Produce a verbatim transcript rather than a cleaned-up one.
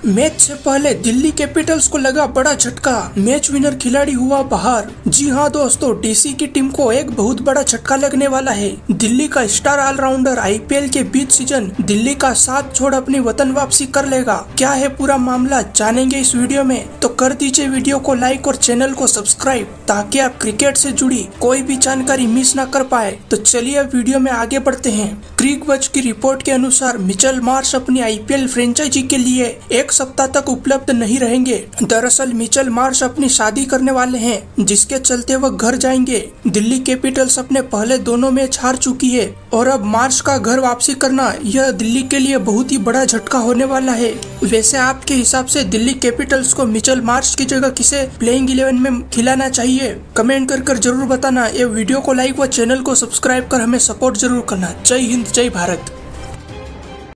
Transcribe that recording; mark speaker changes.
Speaker 1: Match से पहले Delhi Capitals को लगा बड़ा झटका, मैच विनर खिलाड़ी हुआ बाहर। जी हां दोस्तों, डीसी की टीम को एक बहुत बड़ा झटका लगने वाला है। दिल्ली का स्टार ऑलराउंडर आईपीएल के बीच सीजन दिल्ली का साथ छोड़ अपनी वतन वापसी कर लेगा। क्या है पूरा मामला, जानेंगे इस वीडियो में। तो कर दीजिए वीडियो को लाइक और चैनल को सब्सक्राइब ताकि आप क्रिकेट से जुड़ी कोई भी जानकारी मिस न कर पाए। तो चलिए अब वीडियो में आगे बढ़ते हैं। क्रिकबज़ की रिपोर्ट के अनुसार मिचेल मार्श अपनी आईपीएल फ्रेंचाइजी के लिए एक सप्ताह तक उपलब्ध नहीं रहेंगे। दरअसल मिचेल मार्श अपनी शादी करने वाले हैं, जिसके चलते वह घर जाएंगे। दिल्ली कैपिटल्स अपने पहले दोनों मैच हार चुकी है और अब मार्श का घर वापसी करना यह दिल्ली के लिए बहुत ही बड़ा झटका होने वाला है। वैसे आपके हिसाब से दिल्ली कैपिटल्स को मिचेल मार्श की जगह किसे प्लेइंग इलेवन में खिलाना चाहिए? कमेंट कर कर जरूर बताना। ये वीडियो को लाइक व चैनल को सब्सक्राइब कर हमें सपोर्ट जरूर करना। जय हिंद, जय भारत।